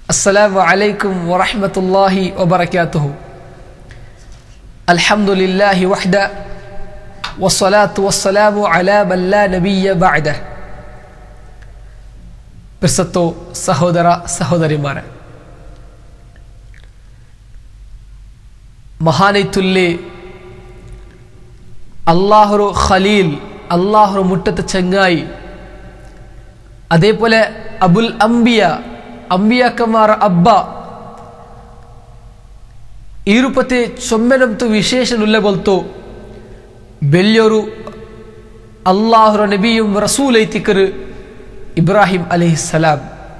السلام عليكم ورحمة الله وبركاته. الحمد لله وحده والصلاة والسلام على من لا نبي بعده. പ്രസത്തോ സഹോദര സഹോദരിമാരെ, മഹാനൈത്തുല്ലെ അല്ലാഹുരു ഖലീൽ, അല്ലാഹുരു മുട്ടത്തെ ചങ്ങായി, അതേപോലെ അബുൽ അംബിയ, ಅಂಬಿಯಾಕಮಾರ ಅಬ್ಬ ಈ ರೂಪತೆ ಸೊಮ್ಮೆನಂತು ವಿಶೇಷನುಲ್ಲ ಬಲ್ತು ಬೆಳ್ಯೋರು ಅಲ್ಲಾಹರ ನಬಿಯುಂ ರಸೂಲ್ ಐತಿಕರು ಇಬ್ರಾಹಿಂ ಅಲೈಹಿಸ್ಸಲಾಂ.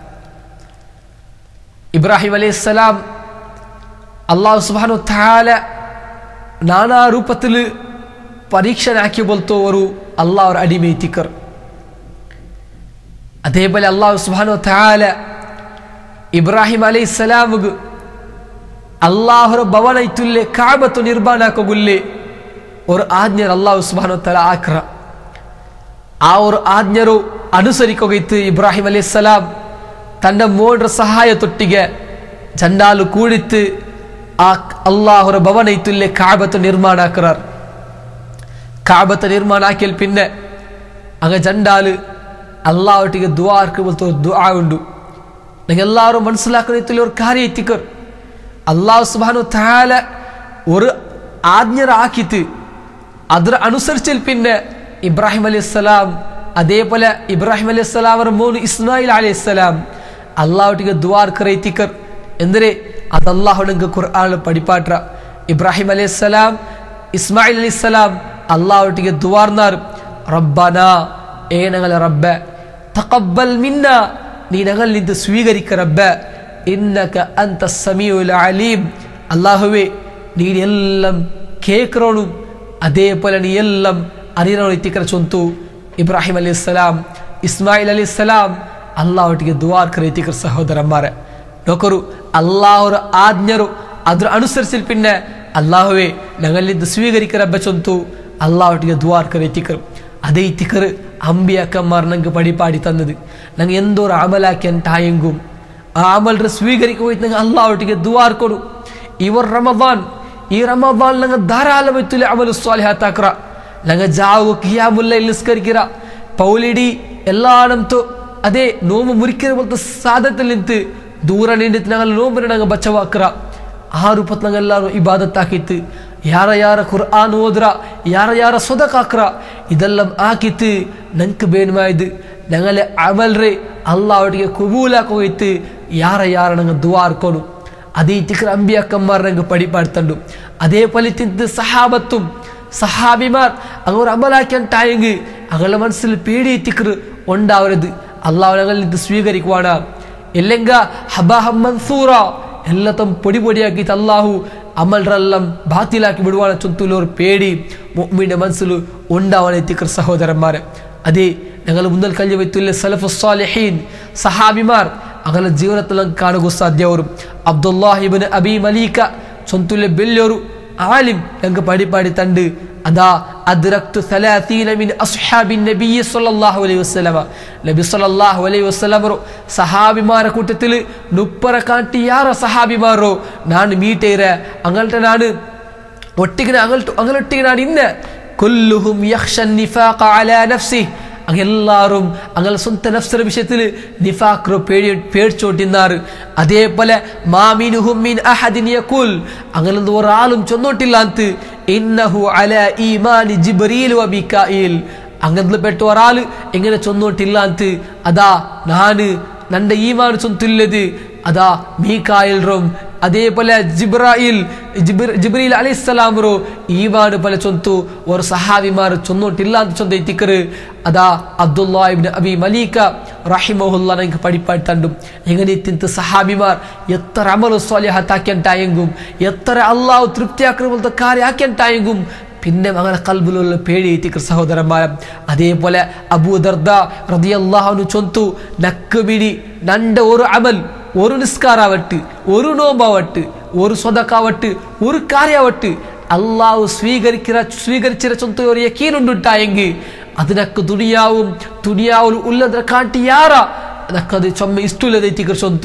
ಇಬ್ರಾಹಿಂ ಅಲೈಹಿಸ್ಸಲಾಂ ಅಲ್ಲಾಹು ಸುಬ್ಹಾನಹು ತಆಲ ನಾನಾ ರೂಪത്തിൽ പരീക്ഷണ ആക്കി ബോൽतो ಅವರು ಅಲ್ಲಾಹರ ಅಡಿಮೆ ಐತಿಕರು. അതേപോലെ അല്ലാഹു സുബ്ഹാനഹു തആല ಇಬ್ರಾಹಿಂ ಅಲೈಹಿಸ್ಸಲಾಂಗೆ ಅಲ್ಲಾಹರ ಭವನ ಇತ್ತುಲ್ಲೆ ಕಾಬತು ನಿರ್ಮಾಣ ಆಕೋಗುಲ್ಲೆ ಅವರು ಆಜ್ಞರು ಅಲ್ಲಾಹು ಸುಬ್ಹಾನಹು ತಆಲ ಆಕ್ರ ಅವರು ಆಜ್ಞರು ಅನುಸರಿಕೋಗಿತ್ತು. ಇಬ್ರಾಹಿಂ ಅಲೈಹಿಸ್ಸಲಾಂ ತನ್ನ ಮೋಡ್ರ ಸಹಾಯತೊಟ್ಟಿಗೆ ಜಂಡಾಲು ಕೂಡಿತ್ತು ಆ ಅಲ್ಲಾಹರ ಭವನ ಇತ್ತುಲ್ಲೆ ಕಾಬತು ನಿರ್ಮಾಣ ಆಕ್ರಾರ್. ಕಾಬತು ನಿರ್ಮಾಣ ಆಕಿಲ್ ಪಿನ್ನೆ ಆಗ ಜಂಡಾಲು അള്ളാഹുട്ടിಗೆ ദുആക്ക് പോലത്തെ ദുആ ഉണ്ട്. നിങ്ങൾ എല്ലാവരും മനസ്സിലാക്കുന്ന ഒരു കാര്യം എത്തിക്കർ. അള്ളാഹു സുബ്ഹാനഹു തആല ഒരു ആജ്ഞരാക്കിയിട്ട് അതിൽ അനുസരിച്ചിൽ പിന്നെ ഇബ്രാഹിം അലൈഹിസ്സലാം, അതേപോലെ ഇബ്രാഹിം അലൈഹിസ്സലാം അവരുടെ മോൻ ഇസ്മായിൽ അലൈഹിസ്സലാം അള്ളാഹുട്ടിಗೆ ദുആക്ക് എത്തിക്കർ. എന്തിനെ അത് അള്ളാഹു നിങ്ങൾക്ക് ഖുർആനിൽ പഠിപ്പാട്ര. ഇബ്രാഹിം അലൈഹിസ്സലാം ഇസ്മായിൽ അലൈഹിസ്സലാം അള്ളാഹുട്ടിಗೆ ദുആർനാർ, റബ്ബനാ ഏ ഞങ്ങളെ റബ്ബേ, തഖബ്ബൽ മിന്നാ നീ ഞങ്ങളിൽ നിന്ന് സ്വീകരിക്ക റബ്ബേ, ഇന്നക അൻത സമീഉൽ അലീം അല്ലാഹുവേ നീ എല്ലാം കേൾക്കറോണും അതേപോലെ നീ എല്ലാം അറിയണോ എത്തിക്കറ ചൊന്തു. ഇബ്രാഹിം അലൈഹിസ്സലാം ഇസ്മായിൽ അലൈഹിസ്സലാം അല്ലാഹുട്ടിಗೆ ദുആ എത്തിക്കർ. സഹോദരന്മാരെ നോക്കറു, അല്ലാഹുರ ആജ്ഞರು ಅದ್ರ ಅನುಸರಿಸಿಲ್ പിന്നെ അല്ലാഹുവേ ഞങ്ങളിൽ നിന്ന് സ്വീകരിക്ക റബ്ബേ ചൊന്തു അല്ലാഹുട്ടിಗೆ ദുആ എത്തിക്കർ. അതേ ഇത്തിക്കർ അമ്പിയാക്കന്മാർ ഞങ്ങൾക്ക് പടിപ്പാടി തന്നത്. ഞങ്ങൾ എന്തോരു അമലാക്കിയാൻ ടായെങ്കും ആ അമലിനെ സ്വീകരിക്കുക ഞങ്ങൾ അള്ളാഹുട്ടിಗೆ ദുആ കൊടു. ഇവർ റമദാൻ, ഈ റമദാൻ ഞങ്ങൾ ധാരാളം അമലു സ്വാലിഹാത്താക്ര. ഞങ്ങൾ ജാവു ഖിയാമുൽ ലൈൽ നിസ്കരിക്കിற പൗലിടി എല്ലാണംತು ಅದೇ ನೋವು ಮುರಿಕಿರ പോലത്തെ സാധത്തിൽ നിന്ന് ദൂര നിന്നിട്ട് ഞങ്ങൾ നോമ്പിനെ ഞങ്ങൾ ബച്ചവാക്ര. ആ ರೂಪത്തിൽ ഞങ്ങൾ എല്ലാവരും ഇബാദത്താക്കിയിട്ട് ಯಾರ ಯಾರ ഖുർആൻ ഓദ്ര, ಯಾರ ಯಾರ സ്വതക്കാക്ര ഇതെല്ലാം ആക്കിയിട്ട് ഞങ്ങൾക്ക് ಬೇನ್ಮಾಯ್ದು ഞങ്ങളെ അമൽറെ അള്ളാഹുട്ടിಗೆ കുബൂലാಕೋಯ್ತು. ಯಾರ ಯಾರ ഞങ്ങൾ ദുആ ಕೊಡು. അതേ തിക്ര അമ്പിയാക്കന്മാർ ഞങ്ങൾക്ക് പടിപ്പാടുത്തുണ്ട്. അതേപോലെ തിന്ത് സഹാബത്തും സഹാബിമാർ അവർ അമലാക്കാൻ ടായെങ്കിൽ അവരുടെ മനസ്സിൽ പേടി തിക്ര ഉണ്ടാവരുത്. അള്ളാഹു ഞങ്ങളിൽ നിന്ന് സ്വീകരിക്കുവാണ്. ഇല്ലെങ്കിൽ ഹബാഹം മൻസൂറ ಎಲ್ಲತಂ പൊടി പൊടിയാക്കിയിട്ട് അള്ളാഹു അമൽറെല്ലാം ബാത്തിലാക്കി വിടുവാണ് ചൊന്തുള്ളൊരു പേടി മുഅ്മിന്റെ മനസ്സിൽ ഉണ്ടാവാൻ എത്തിക്കർ. സഹോദരന്മാരെ അതേ ഞങ്ങൾ മുന്നിൽ കഴിഞ്ഞു വെത്തുള്ള സലഫു സ്വാലിഹീൻ സഹാബിമാർ അവരുടെ ജീവിതത്തിൽ കാണുക സാധ്യവരും. അബ്ദുല്ലാഹ് ഇബ്നു അബി മലീക ചൊന്തുള്ള വലിയൊരു ആലിം ഞങ്ങൾക്ക് പടിപ്പാടി തണ്ട്. അതാ അദ്റക്തു 30 മിൻ അസ്ഹാബിൻ നബി സല്ലല്ലാഹു അലൈഹി വസല്ലമ, നബി സല്ലല്ലാഹു അലൈഹി വസല്ലമ സഹാബിമാരെ കൂട്ടത്തിൽ 30 കാട്ടിയാറ സഹാബിമാരോ ഞാൻ മീറ്റേര അങ്ങൾട്ട് ഞാൻ ഒട്ടിങ്ങനെ അങ്ങൾട്ടൊട്ടിಗೆ ഞാൻ ഇന്ന കുല്ലുഹും യഖ്ഷ നിഫാഖ അലാ നഫ്സിഹി എല്ലാവരും അങ്ങനെ സ്വന്തം നഫ്സിന്റെ വിഷയത്തിൽ നിഫാഖ് പേടിച്ചോട്ടിന്നാറ്. അതേപോലെ മാമിനുഹും മിൻ അഹദിൻ യഖുൽ അങ്ങനെ ഒരാളും ചൊന്നോട്ടില്ല അന്ത് ഇന്നഹു അലാ ഈമാനി ജിബ്രീൽ വ മികായിൽ അങ്ങനെ പെട്ട ഒരാൾ എങ്ങനെ ചൊന്നോട്ടില്ല അന്ത് അതാ നാന് നന്റെ ഈമാൻ ചൊന്തുള്ളത് അതാ മീകായിൽറും അതേപോലെ ജിബ്രീൽ അലൈഹിസ്സലാമറോ ഈമാൻ പല ചൊന്തു ഒരു സഹാബിമാർ ചൊന്നോട്ടില്ല ಅಂತ ചൊന്തൈത്തിക്കറ്. അതാ അബ്ദുല്ലാഹ് ഇബ്നു അബി മലീക റഹിമഹുല്ലാ ഞങ്ങൾക്ക് പടിപ്പാട്ടണ്ടും. എങ്ങനെ തിന്ത സഹാബിമാർ എത്ര അമലു സ്വാലിഹാത്താക്കാൻ ടായെങ്കും എത്ര അള്ളാഹു തൃപ്തിയാക്കുന്ന പോലത്തെ കാര്യമാക്കാൻ ടായെങ്കും പിന്നെ അങ്ങനെ കൽബിലുള്ള പേടി എത്തിക്കർ. സഹോദരന്മാരെ അതേപോലെ അബൂ ദർദ റളിയല്ലാഹു അൻഹു ചൊന്തു നക്ക് ബിടി നന്റെ ഒരു അമൽ, ഒരു നിസ്കാരാവട്ട്, ഒരു നോമ്പാവട്ട്, ഒരു സ്വതക്കാവട്ട്, ഒരു കാര്യാവട്ട് അള്ളാഹു സ്വീകരിച്ചിര ചൊന്ത ഒരു യക്കീനുണ്ടായെങ്കിൽ അതിനൊക്കെ ദുനിയാവിൽ ഉള്ളതിനെ കാട്ടി യാറ ಅದಕ್ಕದು ಚೊಮ್ಮೆ ಇಷ್ಟುಲ್ಲದೈತಿ ಕರ್ಸೊಂತು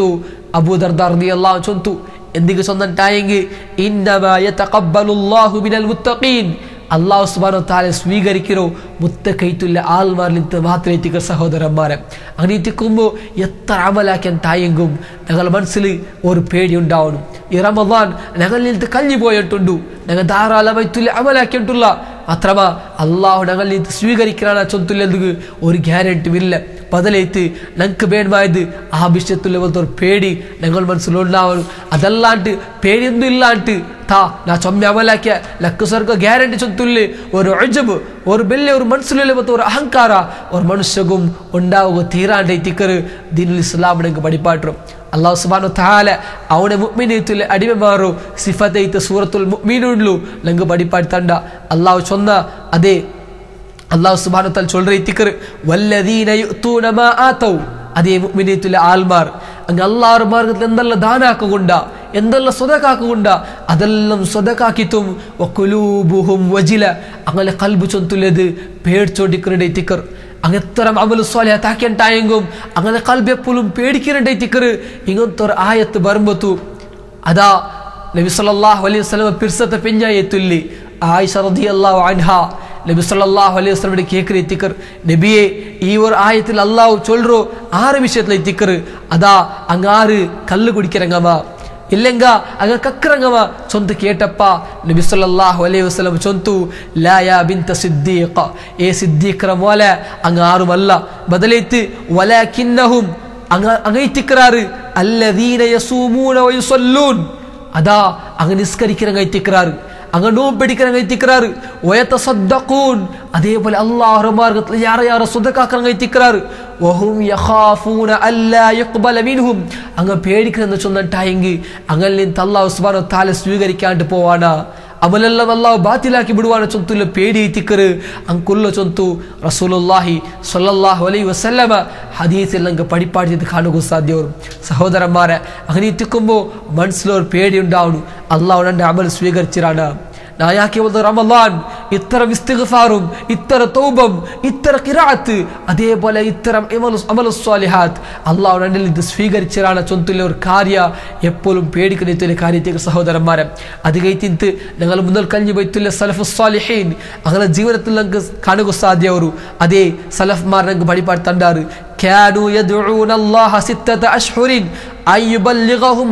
അബൂ ദർദാ റളിയല്ലാഹു അൻഹു ചൊന്തു എന്തിക്ക് ചൊന്നണ്ടായെങ്കിൽ ഇന്നമാ യതഖബ്ബലുല്ലാഹു മിനൽ മുത്തഖീൻ അല്ലാഹു സുബ്ഹാനഹു വ തആല സ്വീകരിക്കോ മുത്തഖൈത്തുള്ള ആൾമാരിൽ നിന്ന് മാത്രമേ എത്തിക്ക സഹോദരന്മാരെ അങ്ങനെ എത്തിക്കുമ്പോൾ എത്ര അമലാക്കാൻ തായെങ്കും ഞങ്ങൾ മനസ്സിൽ ഒരു പേടി ഉണ്ടാവണം ഈ റമദാൻ ഞങ്ങളിൽ നിന്ന് കഴിഞ്ഞു പോയിട്ടുണ്ടു ഞങ്ങൾ ധാരാളമായിട്ടുള്ള അമലാക്കിയിട്ടുള്ള മാത്രമാ അള്ളാഹു ഞങ്ങളിൽ നിന്ന് സ്വീകരിക്കാനാണ് ചൊന്തുള്ളതുക്ക് ഒരു ഗ്യാരണ്ടിയും ഇല്ല ബദലൈത്ത് ഞങ്ങൾക്ക് വേണമായത് ആ വിഷയത്തുള്ള പോലത്തെ ഒരു പേടി ഞങ്ങൾ മനസ്സിലുണ്ടാവണം അതല്ലാണ്ട് പേടിയൊന്നും ഇല്ലാണ്ട് നാ ചൊമ്മ അമലാക്കിയ ലക്ക് സ്വർഗ ഗ്യാരണ്ടി ചൊന്തുള്ളി ഒരു അജബ് ഒരു വലിയ ഒരു മനസ്സിലുള്ള പോലത്തെ ഒരു അഹങ്കാര ഒരു മനുഷ്യകും ഉണ്ടാവുക തീരാണ്ട് എത്തിക്കറ് ദീനുൽ ഇസ്ലാം ഞങ്ങൾക്ക് പഠിപ്പാട്ടും അല്ലാഹു സുബ്ഹാനഹു വ തആല അവനെ മുഅ്മിനീത്തുൽ അടിമമാറു സിഫതൈത സൂറത്തുൽ മുഅ്മിനൂനിലു ഞങ്ങൾക്ക് പഠിപ്പാടുത്തണ്ട അല്ലാഹു ചൊന്ന അതേ അല്ലാഹു സുബ്ഹാനഹു വ തആല ചൊല്ലറ എത്തിക്കറ് വല്ലദീന യുതൂന മാ ആതൗ അതേ മുഅ്മിനീത്തുൽ ആൽമാർ അങ്ങ് അല്ലാഹുവിന്റെ മാർഗ്ഗത്തിൽ എന്തെല്ലാം ദാനാക്കുകൊണ്ട എന്തെല്ലാം സ്വതക്കാക്കുകൊണ്ട അതെല്ലാം സ്വതക്കാക്കിത്തും വഖുലൂബുഹും വജില അങ്ങനെ ഖൽബ് ചൊന്തുള്ളത് പേടിച്ചോടിക്കറുടെ എത്തിക്കർ അങ്ങത്തരം അമലു സ്വാലിഹാത്ത് ആക്കിയണ്ടായെങ്കും അങ്ങനെ ഖൽബ് എപ്പോഴും പേടിക്കറുടെ എത്തിക്കർ ഇങ്ങനത്തെ ഒരു ആയത്ത് വരുമ്പത്തു അതാ നബി സല്ലല്ലാഹു അലൈഹി വസല്ലം പിർസത്തെ പെഞ്ഞായത്തുല്ലി ആയിഷ റളിയല്ലാഹു അൻഹാ നബി സല്ലല്ലാഹു അലൈഹി വസല്ലം കേക്കറി എത്തിക്കർ നബിയെ ഈ ഒരു ആയത്തിൽ അല്ലാഹു ചൊല്ലറോ ആറ് വിഷയത്തിൽ എത്തിക്കർ അതാ അങ്ങാറ് കല്ല് കുടിക്കരങ്ങമാ ഇല്ലെങ്ക അങ്ങ കക്കറങ്ങമ ചൊന്ത് കേട്ടപ്പ നബി സല്ലല്ലാഹു അലൈഹി വസല്ലം ചൊന്തു ലാ യാ ബിൻത സിദ്ദീഖ ഏ സിദ്ദീഖറ മോല അങ്ങാറുമല്ല ബദലൈത്ത് വലാകിന്നഹും അങ്ങൈതിക്റാറ് അല്ലദീന യസൂമൂന വയുസല്ലൂൻ അതാ അങ്ങ നിസ്കരിക്കറങ്ങ ഇത്തിക്റാറ് അങ്ങ് നോമ്പെടുക്കറങ്ങ ഇത്തിക്റാറ് വയതസദ്ദഖൂൻ അതേപോലെ അല്ലാഹുവിന്റെ മാർഗ്ഗത്തിൽ യാറെ സ്വതക്കാക്കറങ്ങ ഇത്തിക്റാറ് വഹും യഖാഫൂന അല്ലാ യഖ്ബല മിൻഹും അങ്ങ് പേടിക്കറെന്ന് ചൊന്നട്ടായെങ്കിൽ അങ്ങനെ നിന്ന് അല്ലാഹു സുബ്ഹാനഹു വ തആല സ്വീകരിക്കാണ്ട് പോവാനാ അമലെല്ലാം അല്ലാഹു ബാത്തിലാക്കി വിടുവാന ചൊന്തുള്ള പേടി എത്തിക്കറ് അങ്കുള്ള ചൊന്തു റസൂലുള്ളാഹി സ്വല്ലല്ലാഹു അലൈഹി വസല്ലമ ഹദീസിൽ അങ്ങ് പഠിപ്പാടിയത് കാണുക സാധ്യവും സഹോദരന്മാരെ അങ്ങനെ എത്തിക്കുമ്പോൾ മനസ്സിലൊരു പേടി ഉണ്ടാവണം അല്ലാഹു എൻ്റെ അമൽ സ്വീകരിച്ചിരാണ് റമദാൻ ഇത്തരം ഇസ്തിഗ്ഫാറും ഇത്തര തൗബം ഇത്തര ഖിറാഅത്ത് അതേപോലെ ഇത്തരം അമലു സ്വാലിഹാത്ത് അല്ലാഹു നമ്മിൽ ഇത് സ്വീകരിച്ചിരാണ് ചൊന്തുള്ള ഒരു കാര്യ എപ്പോഴും പേടിക്കുന്ന കാര്യത്തേക്ക് സഹോദരന്മാരെ അത് കഴിഞ്ഞിട്ട് ഞങ്ങൾ മുന്നൽ കഴിഞ്ഞു പോയിട്ടുള്ള സലഫു സ്വാലിഹീൻ അങ്ങനെ ജീവിതത്തിൽ നമുക്ക് കാണുക സാധ്യവരു അതേ സലഫ്മാർ ഞങ്ങൾക്ക് പഠിപ്പാടുത്തണ്ടാറ് كانوا يدعون الله 6 أشهر أن يبلغهم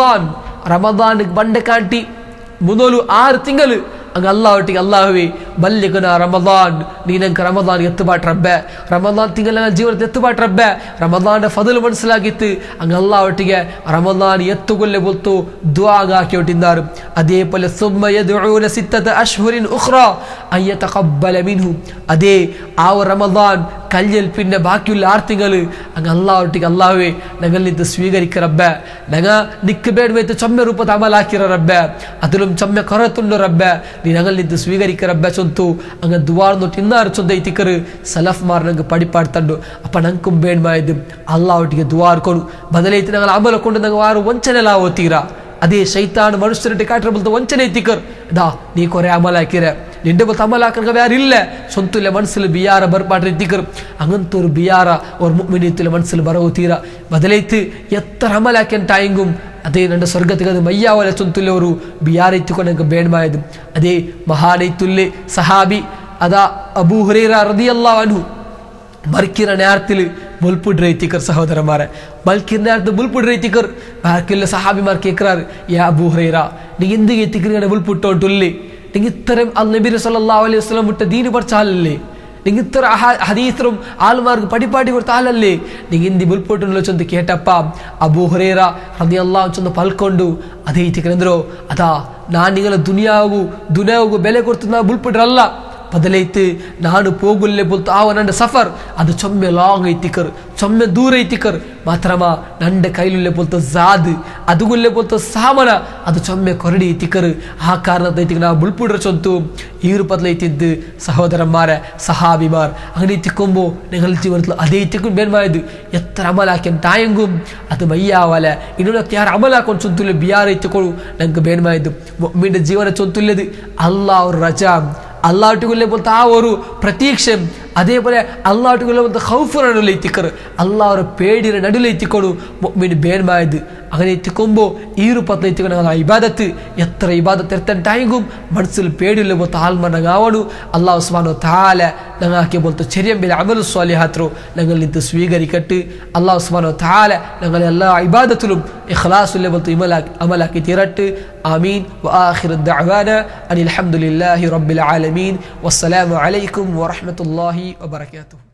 رمضان ബണ്ട കാട്ടി മുന്നോലു 6 തിങ്കൾ അങ്ങ് അല്ലാഹുവിലേക്ക് അല്ലാഹുവേ ബല്ലിഗ്നാ റമദാൻ നീ ഞങ്ങൾക്ക് റമദാൻ എത്തുപാട്ട് റബ്ബേ റമദാൻ തിങ്കൾ ഞങ്ങൾ ജീവിതത്തിൽ എത്തുപാട്ട് റബ്ബേ റമദാന്റെ ഫضل മനസ്സിലാക്കിയിട്ട് അങ്ങ് അല്ലാഹുവിലേക്ക് റമദാൻ എത്തുകൊല്ലേ പോലത്തു ദുആ ആക്കിയോട്ടിന്നാറ് അതേപോലെ സുമ്മ യദ്ഊന 6 അശ്ഹുരിൻ ഉഖ്റ അൻ യതഖബ്ബല മിൻഹു അതേ ആ റമദാൻ കല്യൽ പിന്നെ ബാക്കിയുള്ള 6 തിങ്കൾ അങ്ങ് അല്ലാഹുവിലേക്ക് അല്ലാഹുവേ ഞങ്ങളിൽ ഇത് സ്വീകരിക്ക റബ്ബേ ഞങ്ങൾ നിക്ക് ಬೇಡವೆತ್ತು ಚೊಮ್ಮೆ ರೂಪದ ಅಮಲಾಕಿರ ರಬ್ಬೆ അതിലും ಚೊಮ್ಮೆ ಕೊರತುಂಡು ರಬ್ಬೆ ನೀ ഞങ്ങളിൽ ഇത് സ്വീകരിക്ക റബ്ബെ ചൊന്തു അങ്ങ് ദ്വാർന്നൊട്ട് ഇന്നാറ് ചൊന്തൈത്തിക്കറ് സലഫ്മാർ ഞങ്ങൾക്ക് പഠിപ്പാടുത്തണ്ടു അപ്പം ഞങ്ങൾക്കും വേണമായത് അള്ളാഹുട്ടിಗೆ ദ്വാർക്കൊಡು ബദലൈത്ത് ഞങ്ങൾ അമല കൊണ്ട് ഞങ്ങൾ ആರು ವಂಚನೆಲಾವೋ ತೀರಾ ಅದೇ ಶೈತಾನ್ ಮನುಷ್ಯರಿಗೆ ಕಾಟರ ಬಲ್ತ ವಂಚನೆ ಎತ್ತಿಕರ್ ದಾ ನೀ ಕೊರೆ ಅಮಲಾಕಿರ ನಿಂಡೆ ಬಲ್ತ ಅಮಲಾಕರ್ಗ ಯಾರಿಲ್ಲ ಸೊಂತುಲೆ ಮನಸ್ಸಲ್ಲಿ ಬಿಯಾರ ಬರ್ಪಾಟ್ರೆ ಎತ್ತಿಕರ್ അങ്ങനത്തൊരു ബിയാറ ഒരു മുഅ്മിനീത്തുലെ മനസ്സിൽ ബറവു തീര ബദലൈത്ത് എത്ര അമലാക്കിയണ്ടായെങ്കും അതേ എൻ്റെ സ്വർഗത്തിൽ അത് മയ്യാവല ചൊന്തുള്ള ഒരു ബിയാറെത്തിക്കൊണ്ട് ഞങ്ങൾക്ക് വേണമായത് അതേ മഹാനൈത്തുല്ലെ സഹാബി അതാ അബൂ ഹുറൈറ റളിയല്ലാഹു അൻഹു മൽക്കിറ നേരത്തിൽ മുൽപുഡ് എത്തിക്കർ സഹോദരന്മാരെ മൽക്കിർ നേരത്തെ മുൽപുഡ് എത്തിക്കർ ബാക്കിയുള്ള സഹാബിമാർ കേൾക്കാറ് യാ അബൂ ഹുറൈറ നീ എന്ത് എത്തിക്കറിയാണ് മുൽപുട്ടോട്ടുല്ലേ നിങ്ങൾ ഇത്തരം നബി സല്ലല്ലാഹു അലൈഹി വസല്ലം വിട്ട ദീന് പഠിച്ച ആളല്ലേ നിങ്ങൾ ഇത്ര ഹദീസും ആൾമാർക്ക് പഠിപ്പാടി കൊടുത്ത ആളല്ലേ നിങ്ങൾ എന്തി മുൽപൊട്ടുള്ള ചൊന്ന് കേട്ടപ്പ അബൂ ഹുറൈറ റളിയല്ലാഹു അൻഹു പൽക്കൊണ്ടു അതേ ഇത്തിക്കರೆಂದ್ರೋ അതാ ನಾನು ನಿಗಳ ದುನಿಯಾವು ಬೆಲೆ ಕೊಡ್ತು ನಾ ಮುಲ್ಪುಡ್ರಲ್ಲ ಬದಲೈತೆ ನಾನು ಹೋಗುಲ್ಲೇ ಬೋಲ್ತು ಆವ ನನ್ನ ಸಫರ್ ಅದು ಚೊಮ್ಮೆ ಲಾಂಗ್ ಐತಿಕರ್ ಚೊಮ್ಮೆ ದೂರ ಐತಿಕರ್ ಮಾತ್ರಮ ನನ್ನ ಕೈಲುಲ್ಲೇ ಬೋಲ್ತು ಜಾದ್ ಅದುಗುಲ್ಲೇ ಬೋಲ್ತು ಸಾಮನ ಅದು ಚೊಮ್ಮೆ ಕೊರಡಿ ಐತಿಕರ್ ಆ ಕಾರಣದ ಐತಿಕ ನಾ ಮುಲ್ಪುಡ್ರ ಚೊಂತು ಈ ರೂಪದಲ್ಲಿ ಐತಿದ್ದು ಸಹೋದರന്മാരെ സഹാബിമാർ അങ്ങനെ എത്തിക്കുമ്പോൾ നിങ്ങൾ ജീവിതത്തിൽ അതേ എത്തിക്കും വേണമായത് എത്ര അമലാക്കിയ ടായെങ്കും അത് മയ്യാവല ഇന്നൊക്കെ ಯಾರು അമലാക്കാൻ ചൊന്തുല്ല ബിയാർ എത്തിക്കോളൂ ഞങ്ങൾക്ക് വേണമായത് മുഅ്മിന്റെ ജീവന ചൊന്തുല്ലത് അല്ലാഹു റജാ അല്ലാഹുവിലെ പോലത്തെ ആ ഒരു പ്രതീക്ഷ അതേപോലെ അള്ളാഹുടെ ഖൗഫിന്റെ നടുവിലെത്തിക്കറ്, അള്ളാഹുടെ പേടിയുടെ നടുവിലെത്തിക്കൊടു മുഅ്മിൻ ബേന്മായത്. അങ്ങനെ എത്തിക്കുമ്പോൾ ഈ രൂപത്തിൽ എത്തിക്കണം ഇബാദത്ത്. എത്ര ഇബാദത്ത് എത്താൻ ടൈമും മനസ്സിൽ പേടിയുള്ള പോലത്തെ ആൽമനങ്ങാവണു. അള്ളാഹു സുബ്ഹാനഹു വ തആല ഞങ്ങളാക്കിയ പോലത്തെ ചെറിയ അമലു സ്വാലിഹാത്രോ ഞങ്ങൾ ഇത് സ്വീകരിക്കട്ട്. അള്ളാഹു സുബ്ഹാനഹു വ തആല ഞങ്ങളെ എല്ലാ ഇബാദത്തിലും ഇഖ്ലാസുള്ള പോലത്തെ അമലാക്കി തീരട്ട്. ആമീൻ. വആഖിറു ദഅവാന അനിൽ ഹംദുലില്ലാഹി റബ്ബിൽ ആലമീൻ. വസ്സലാമു അലൈക്കും വറഹ്മത്തുള്ളാഹി വബറകാതുഹു.